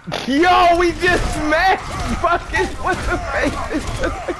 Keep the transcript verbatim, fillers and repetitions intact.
Yo, we just met! Fucking, what the face?